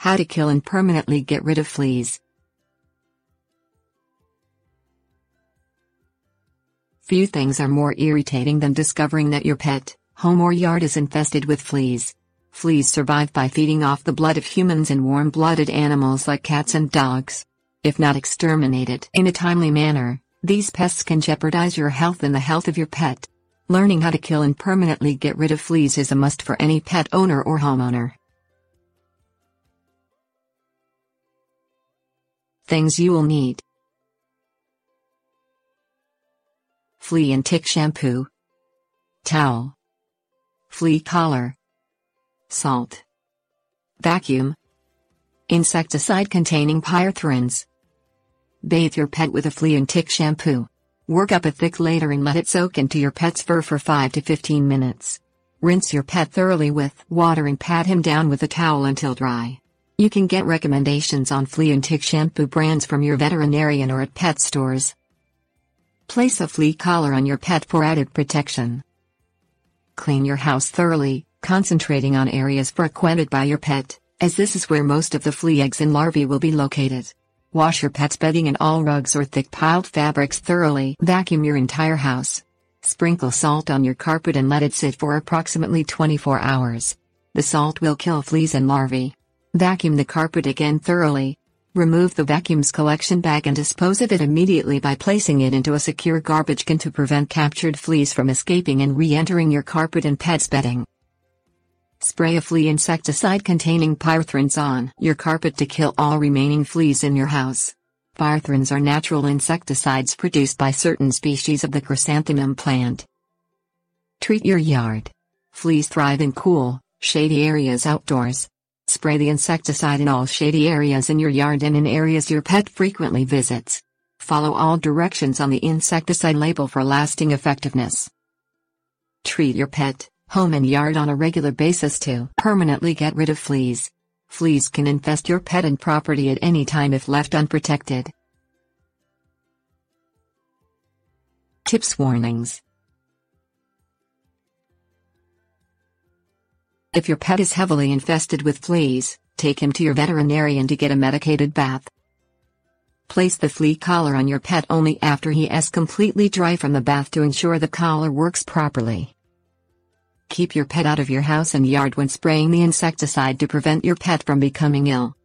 How to kill and permanently get rid of fleas. Few things are more irritating than discovering that your pet, home or yard is infested with fleas. Fleas survive by feeding off the blood of humans and warm-blooded animals like cats and dogs. If not exterminated in a timely manner, these pests can jeopardize your health and the health of your pet. Learning how to kill and permanently get rid of fleas is a must for any pet owner or homeowner. Things you will need: flea and tick shampoo, towel, flea collar, salt, vacuum, insecticide containing pyrethrin. Bathe your pet with a flea and tick shampoo. Work up a thick layer and let it soak into your pet's fur for 5 to 15 minutes. Rinse your pet thoroughly with water and pat him down with a towel until dry. You can get recommendations on flea and tick shampoo brands from your veterinarian or at pet stores. Place a flea collar on your pet for added protection. Clean your house thoroughly, concentrating on areas frequented by your pet, as this is where most of the flea eggs and larvae will be located. Wash your pet's bedding and all rugs or thick piled fabrics thoroughly. Vacuum your entire house. Sprinkle salt on your carpet and let it sit for approximately 24 hours. The salt will kill fleas and larvae. Vacuum the carpet again thoroughly. Remove the vacuum's collection bag and dispose of it immediately by placing it into a secure garbage can to prevent captured fleas from escaping and re-entering your carpet and pet's bedding. Spray a flea insecticide containing pyrethrin on your carpet to kill all remaining fleas in your house. Pyrethrin are natural insecticides produced by certain species of the chrysanthemum plant. Treat your yard. Fleas thrive in cool, shady areas outdoors. Spray the insecticide in all shady areas in your yard and in areas your pet frequently visits. Follow all directions on the insecticide label for lasting effectiveness. Treat your pet, home and yard on a regular basis to permanently get rid of fleas. Fleas can infest your pet and property at any time if left unprotected. Tips: warnings. If your pet is heavily infested with fleas, take him to your veterinarian to get a medicated bath. Place the flea collar on your pet only after he is completely dry from the bath to ensure the collar works properly. Keep your pet out of your house and yard when spraying the insecticide to prevent your pet from becoming ill.